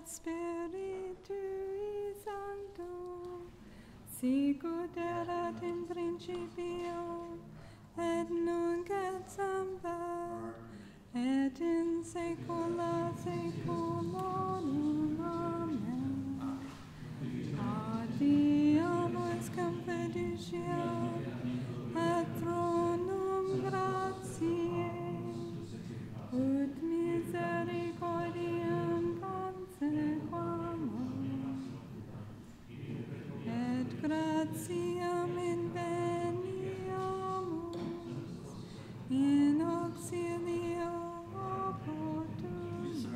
Spiritui Sancto, sicut erat in principio, et nunc et semper, et in saecula saeculorum. Amen. A Deus confiditio, et thronum gratiae, ut misericordiam consequamus, et gratiam inveniamus in auxilio opportunum.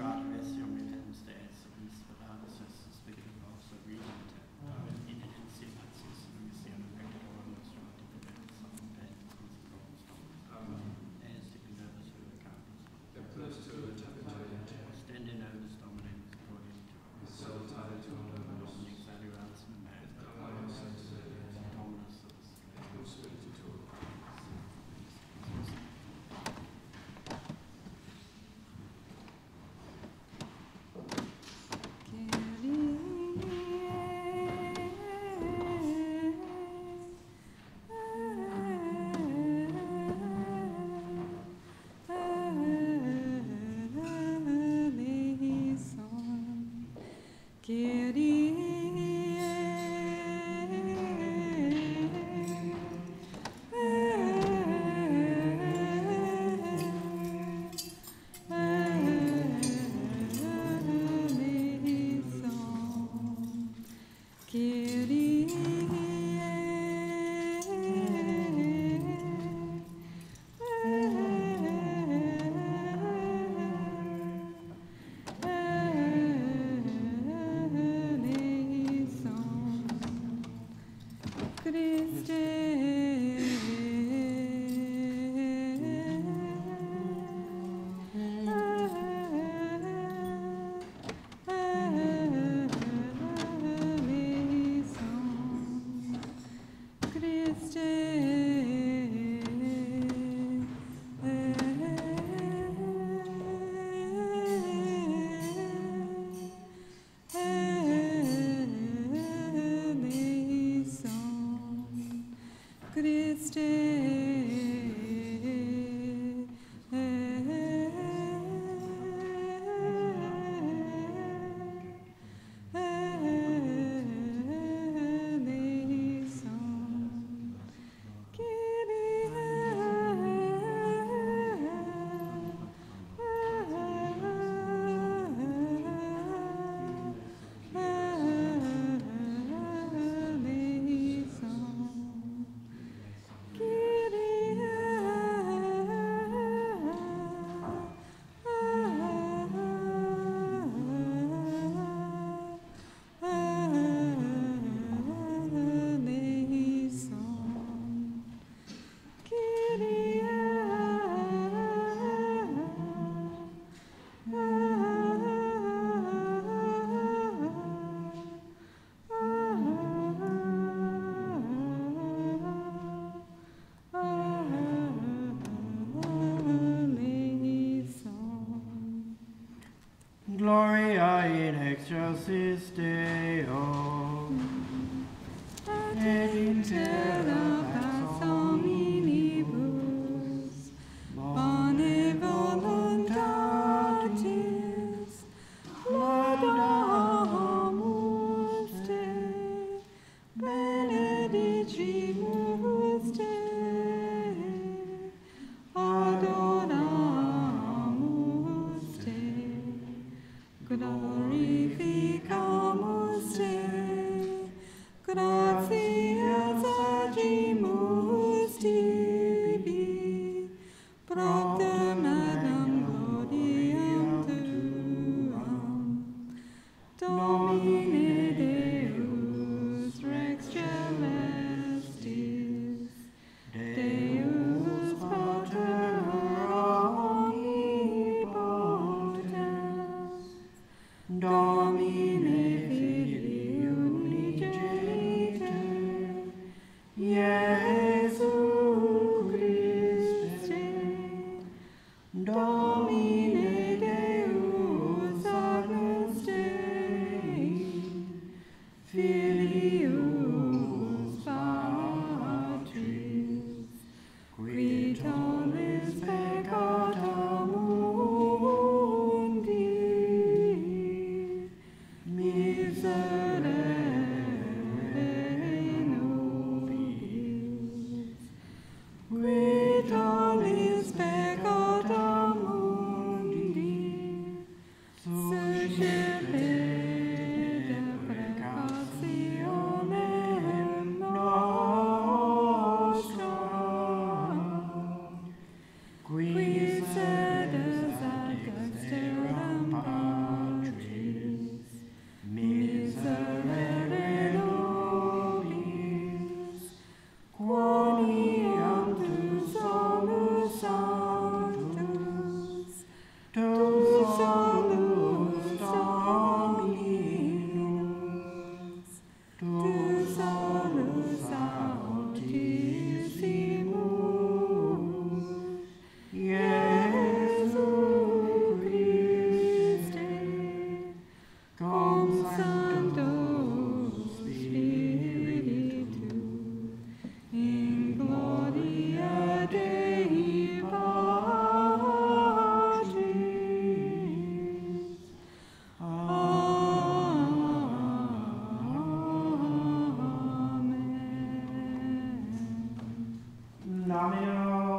Gloria in excelsis Deo, et in terra pax hominibus, bone voluntatis, laudamus te, benedicimus te, adoramus te, glorificamus te, gratias a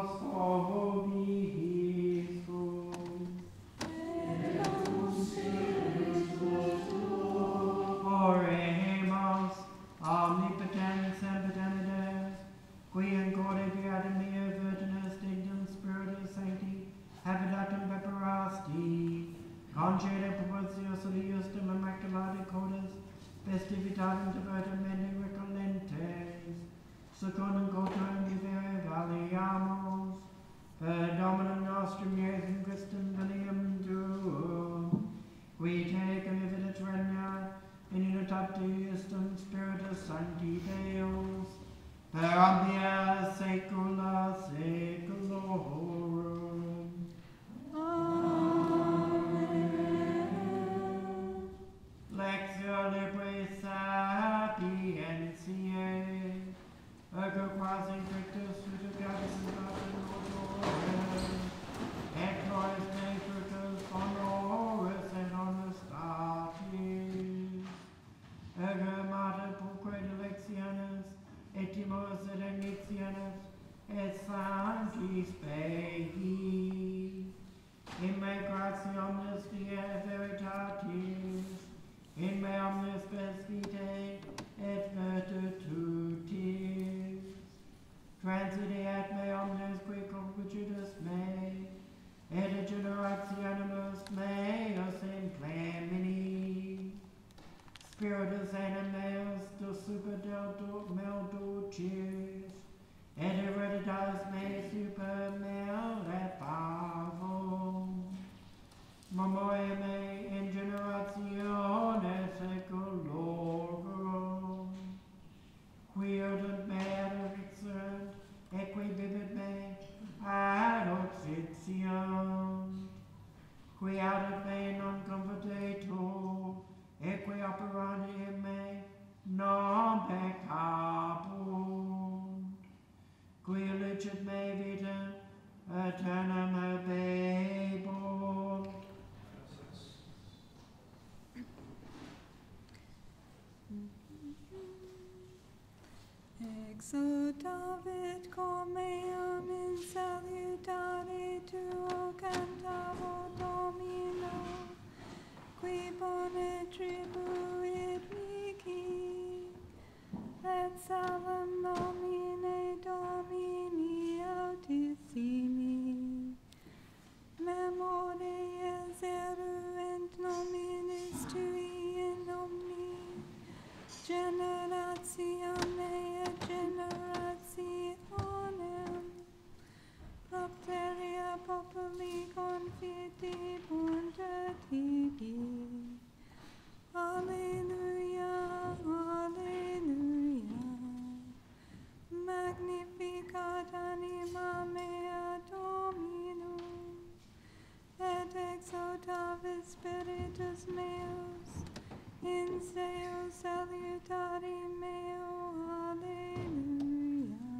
Oremus, omnipotens semper qui incorde beatum mea virtunis dignum spiritus sancti, habitatum peperasti, concede proportio soliustum immaculate codis, festivitatem divertum mene recolentes, secundum cultum vivere valiamus, per Dominum nostrum Iesum Christum veniam tuum, qui te convividet regna in unitate Spiritus Sancti Deus, per omnia saecula saeculorum. Amen. Lectio Libre Sapientiae, ergo quasi Victus Vitigatus in Patem Autoris, et gloris Dei fructus honoris et honestatis, ergo mater pulcre dilectionis, et timorus et ignitionis, et sanctis Spei, in me gratia omnis die veritatis, in me omnis spes vitae et virtutis, transideat me omnes qui concupitus me, et a generationibus meus in plemini, spiritus animeus do super mel dulcis, et hereditas me super mele parvum, memoria me in generationes seculorum, qui udet me ad exert, et qui bibit me ad oxitium, qui audet me non convertetur, et qui operandi in me non peccabunt, qui licet me vita aeternam habebunt. Exultavit comeam in salutare tuo cantavo Domino, qui bone tribuit mihi, et salem nomine Domini autissimi, memoriae eruent nominis tui in omni generatione et generationem, propteria populi confitibunt et tibi. Alleluia, alleluia. Magnificat anima mea Dominum, et exultavit spiritus meus, in Deo salutari meo, alleluia.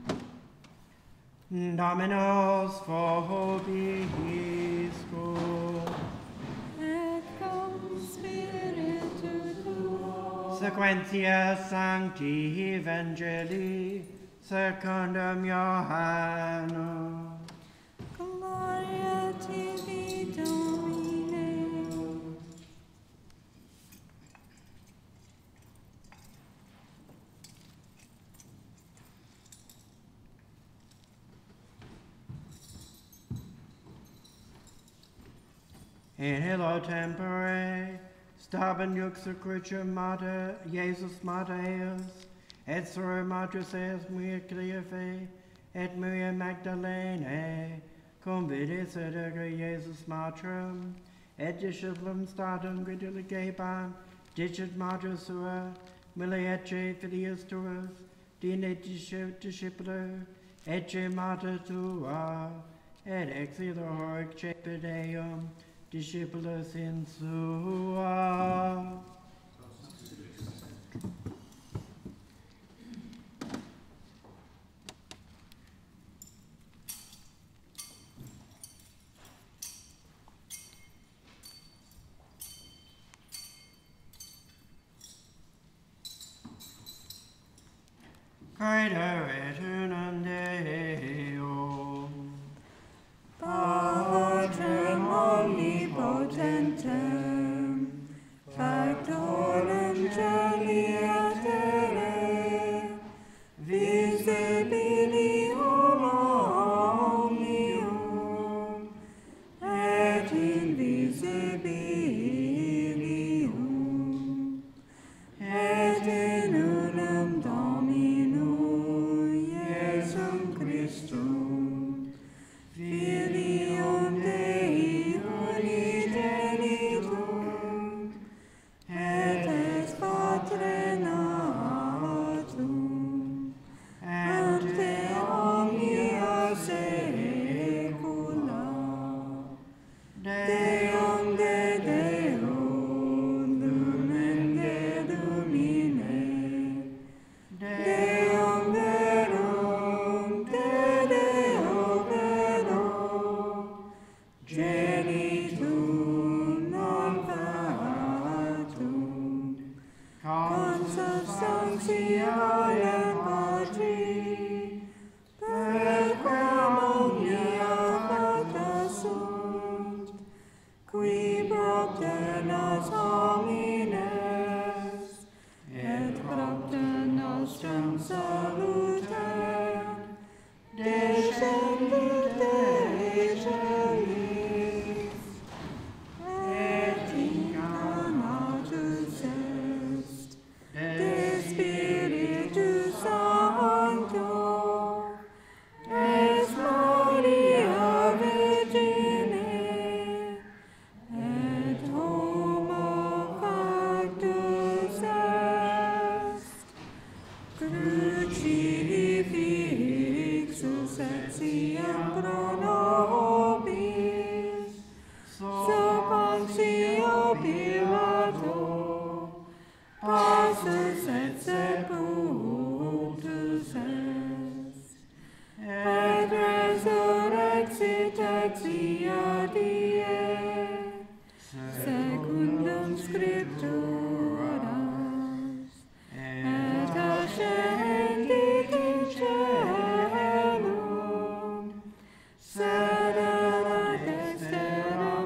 Dominus vobiscum. Et cum spiritu tuo. Sequentia Sancti Evangelii secundum Johannem. Gloria tibi, Domine. In illo tempore staban juxta crucium mater Iesus Matthäus, et sora matris eis Maria Cleophae, et Maria Magdalene, cum vidis et ergo Iesus matrum, et disciplum statum gratuligebam, dicit mater sua, mille ecce filius tuus, dine discipulo, ecce mater tua, et exilo horic cepit eum, discipulos in sua. Credo et unum Deo. exit exia die, secundum scripturas, et ascendit in caelum, sed ad dexteram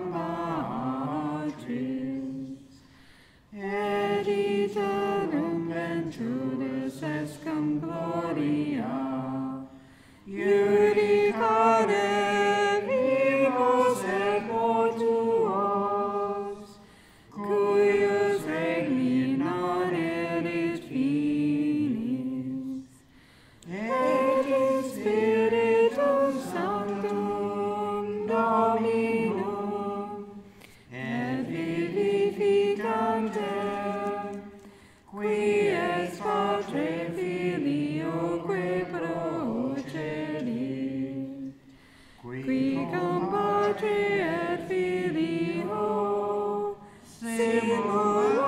Patris, et iterum venturis est cum gloria, judicare vivos et mortuos, cuius regni non erit finis, et in Spiritum Sanctum Dominum, et vivificantem, qui ex Patre Filioque procelit, qui cum Patre et Filio simul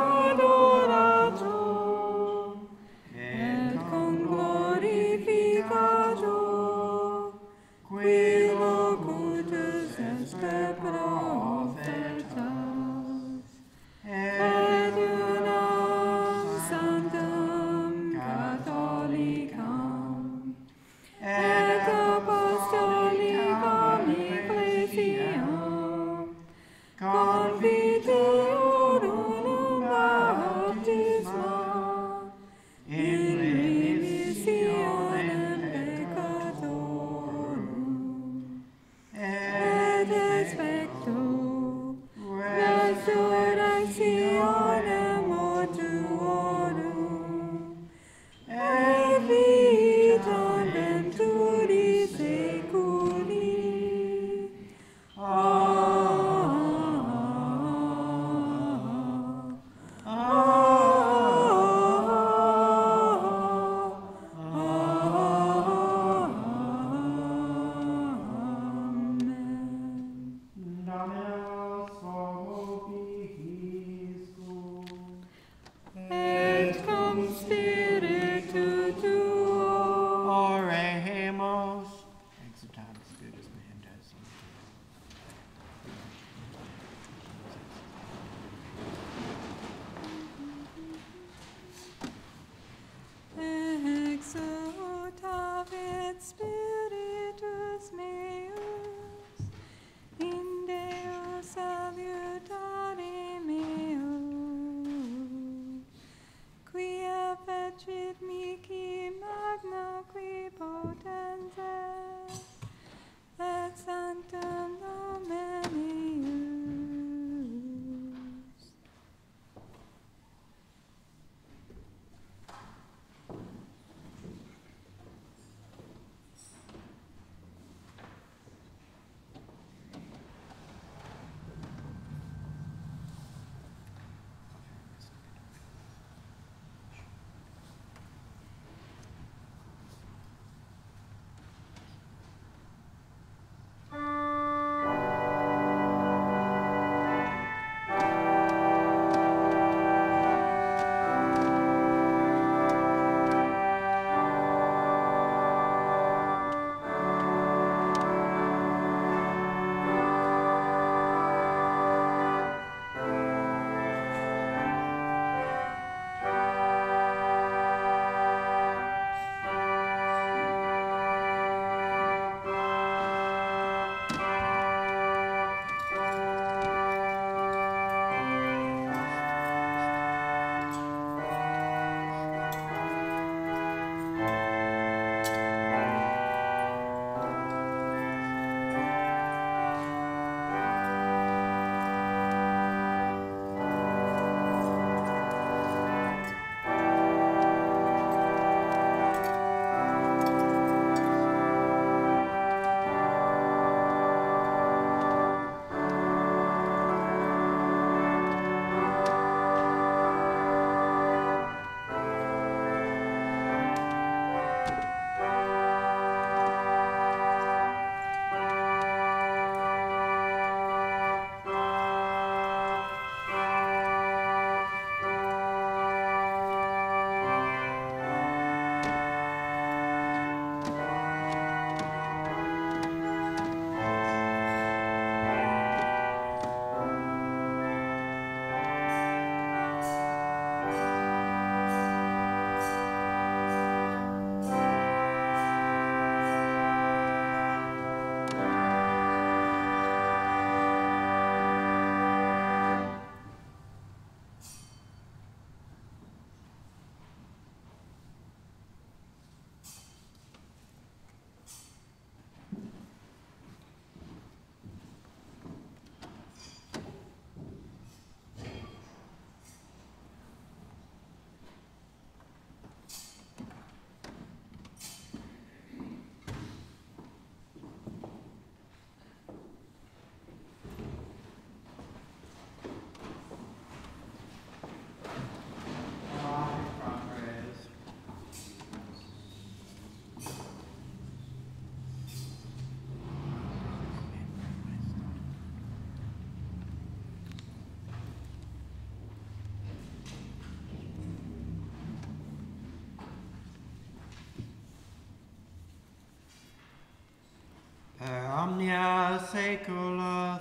adorator, et cum glorificator, qui locutus est prophetas, et unam sanctam catholicam, et apostolicam ecclesiam, confiteorum baptisma, in remissionem peccatorum, et expecto resurrectionem mortuorum, et vitam venturi seculi. Amen. Dominus vobiscum. Et cum spiritu tuo, Oremus. Exultatis Spiritus Mentes. exultavit Spiritus meus, in Deo salutari meus, quia fecit mihi magna qui potens est, et sanctum Domini Gloria saecula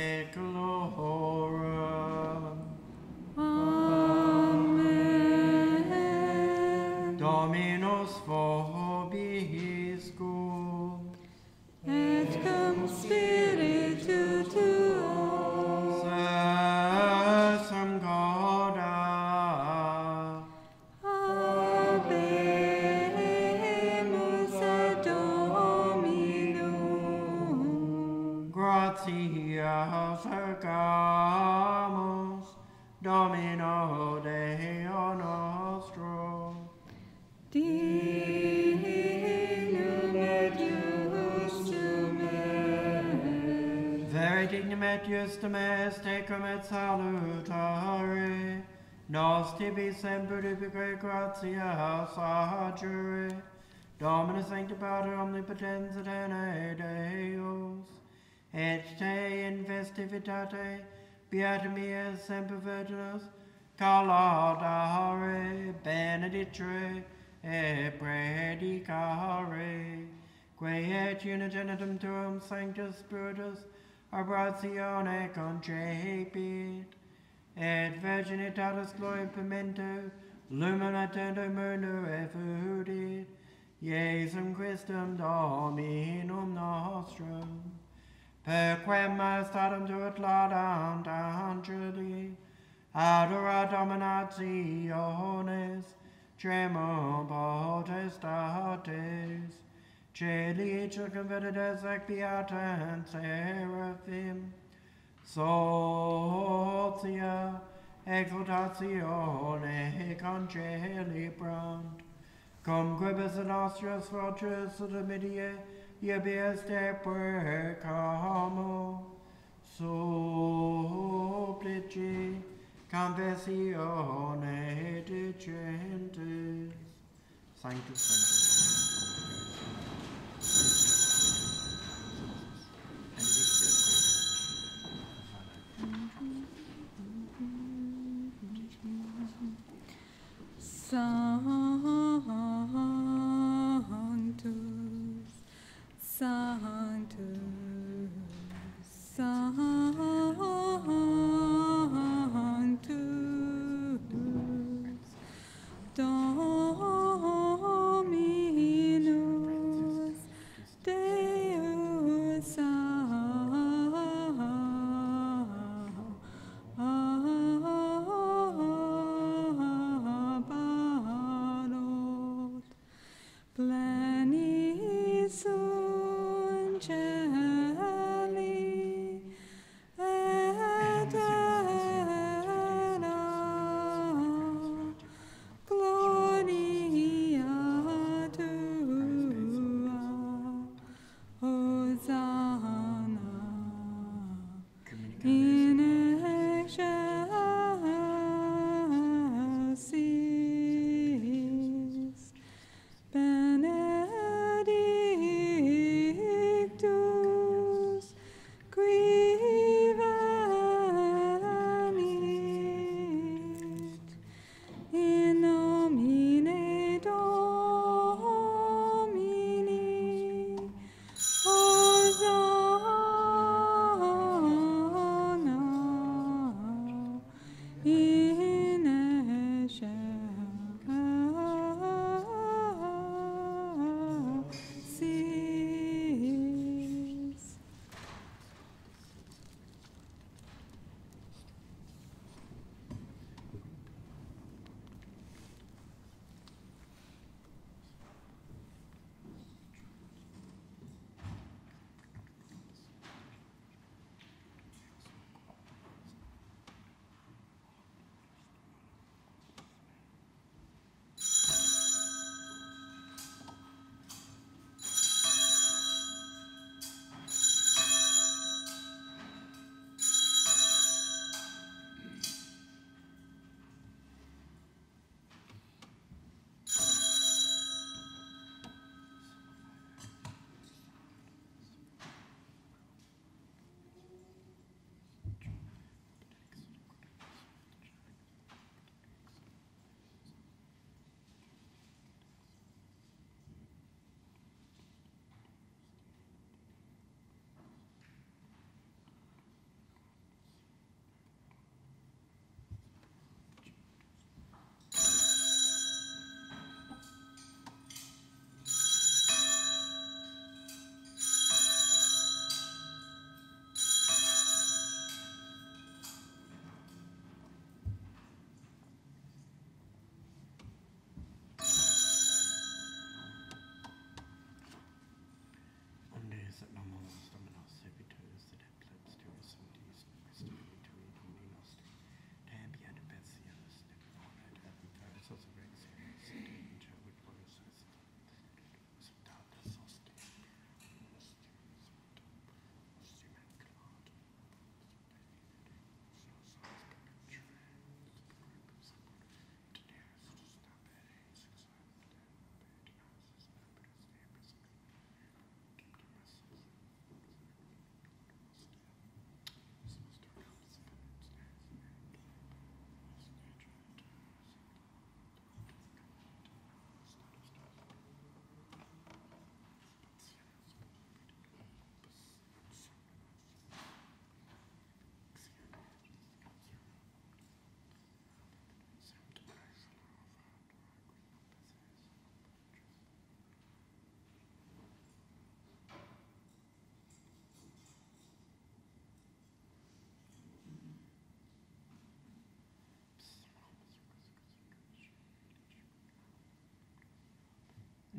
saeculorum. Amen. Dominus vobiscum. Et cum spiritu tuo. Sursum Gauda. Habemus ad Dominum. Gratias ergamus Domino Deo nostro. Dignum et justum est. Very dignum et justum est, tecum et salutare, nos tibi semper ubique gratias adjure, Dominus sanctipater omnipotens et ene Deus, et te in festivitate, beata mea semper virginus, caladare, benedicere, et predicare, quae et unigenitum tuum sanctus spiritus, obratione concepit, et virginitatis gloria pimento, lumen attendo mundo effudit, Iesum Christum Dominum nostrum, per quem majestatem tuat laudant angeli, adora dominationes, tremor potestates, celi circumventides ac beatam seraphim, sotia exultatione concelebrant, cum quibus nostros fortress ut midie iebies de precamo, supplici confessione dicentes. Sanctus, Sanctus, Sanctus, Sanctus, Dominus Deus Sabaoth.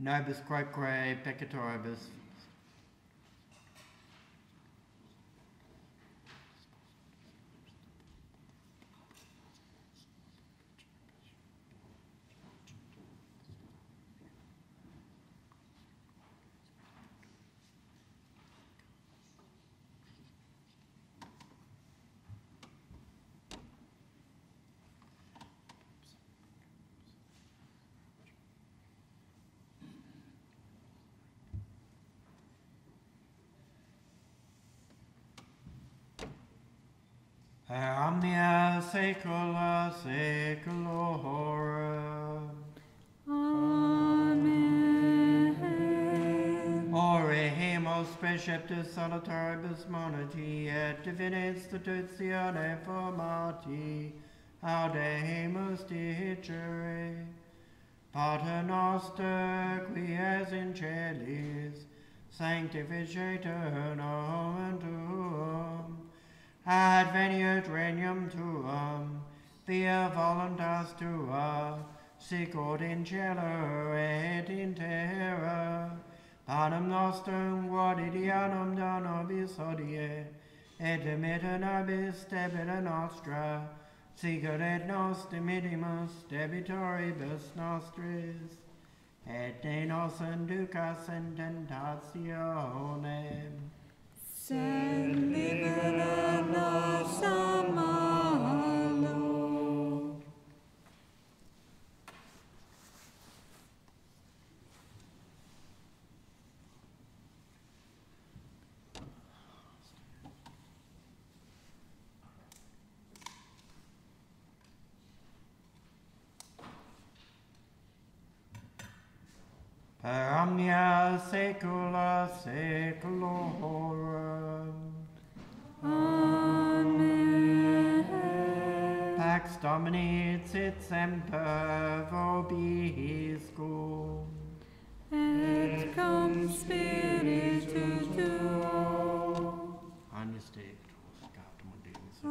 nobis quoque peccatoribus. Omnia saecula saeculorum. Amen. Oremus preceptus solitaribus monarchy et divina institutione formati audemus dicere. Pater noster, qui es in celis, sanctificetur nomen tuum. Adveniat regnum tuum, via voluntas tua, sicut in cielo et in terra. Panem nostrum quotidianum da nobis hodie, et dimitte nobis debita nostra, sicut et nos dimittimus debitoribus nostris, et ne nos inducas in tentationem, Sed libera nos a malo. per omnia saecula saeculorum. Amen. Pax Domini sit semper vobiscum. Et cum spiritu tuo. Agnus Dei, Gaudium et Deus,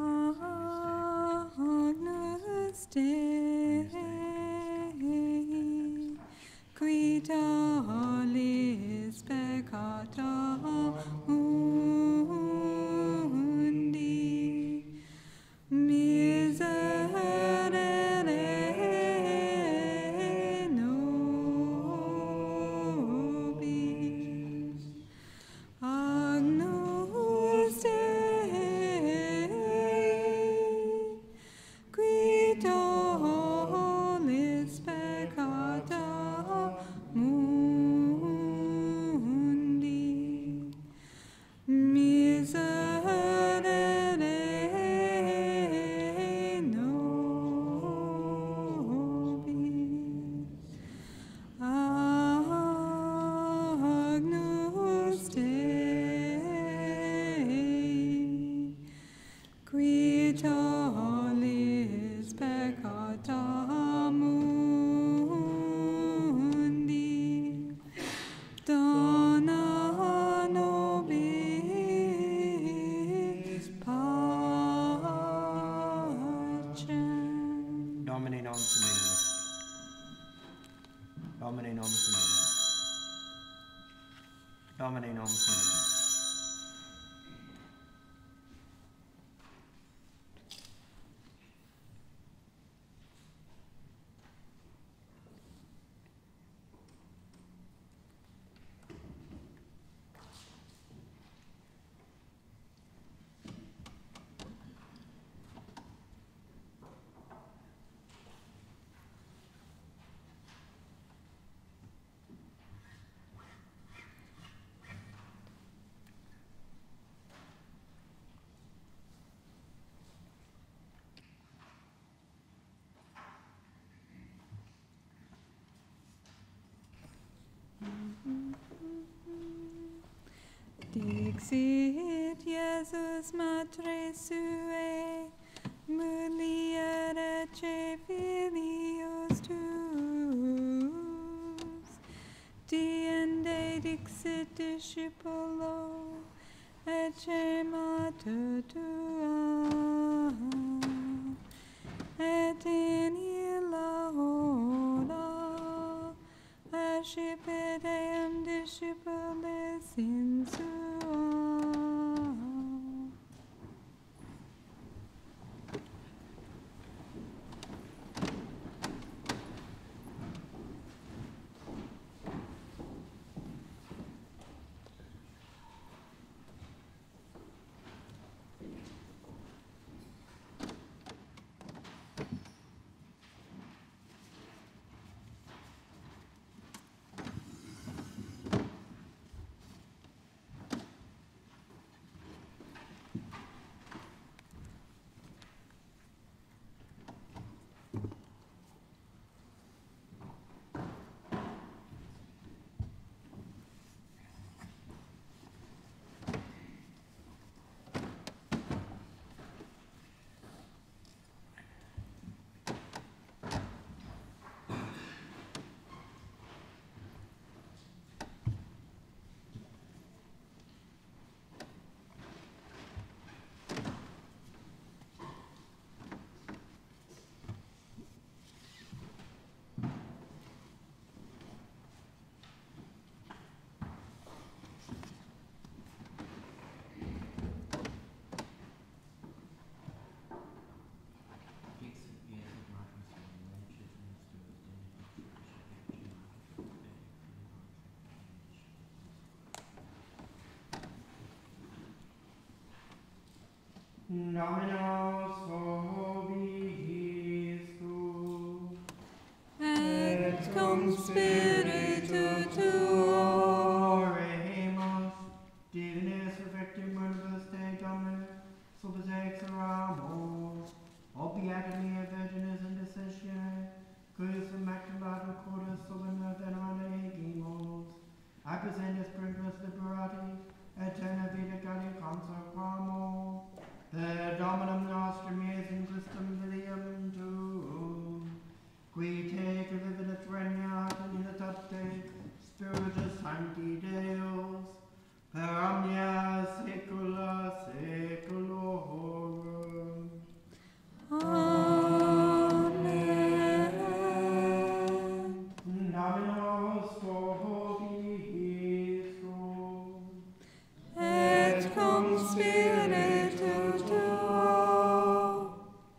Agnus Dei, qui tollis peccata mundi, miserere nobis. Agnus Dei, qui tollis peccata mundi, miserere nobis. Agnus Dei, qui tollis peccata mundi, dona nobis pacem. Domini nomen sumimus. Domini nomen sumimus. Domini nomen sumimus. Dixit Iesus Matre Sue, mulier ecce filius tuus. Diende dixit discipulo, ecce mater tua, et in illa hora, ascipit Dominus vobiscum. Et cum spiritu tuo. Oremus, divinis effectum verbis te Dominus, subis exoramos, obiat mea virginis indecessione, cuius Immaculate cordis subina veneranda egimus, accusentis printus liberati, eterna vita galli consecramo, per Dominum nostrum Iesum Christum filium tuum, qui te deliverat regna in unitate Spiritus Sancti Deus, per omnia saecula saeculorum. Amen. Dominus vobiscum. Et cum spiritu tuo.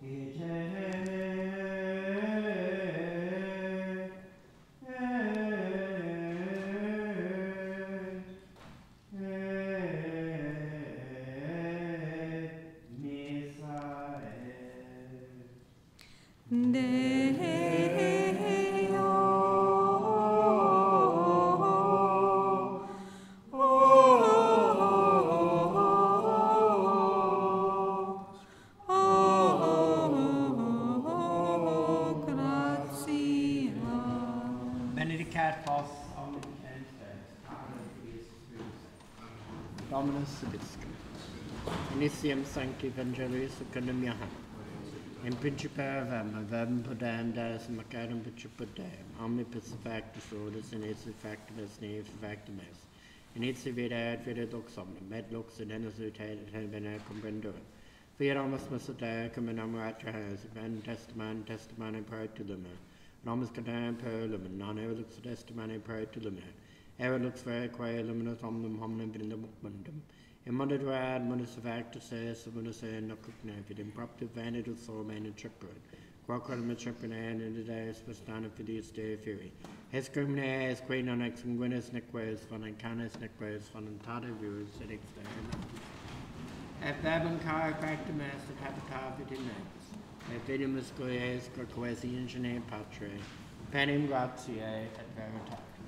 Benedicat vos omnipotens Dominus Subiscum. Initium Sancti Evangelii secundum Johannem. In principe verbum podem deus macarum principe deum, omnibus factus ordis, in esse factibus neve factum est. In esse vita et vita lux omnem, et lux in enus utet et bene comprendurum. Fieramus misere cum in amoratra has, and testimony prior to the man. Nomus cadam per lumen, non lux testimony prior to the man. Lux vera quae luminus omnum hominem vinum mundum. In mundus rad, mundus factus est, mundus nocugna, vid impromptu vanitus solmen in chipred. Quoquam chiprenam in the days vestana fidius Dei feri. Escumne es quae non ex sanguinis neques, von canis neques, von tata virus, et ex Dei. Et verbum car factum est, et habita vidi nobis. Et vidimus coes, coquesi ingene patre, penem gratiae et veritate.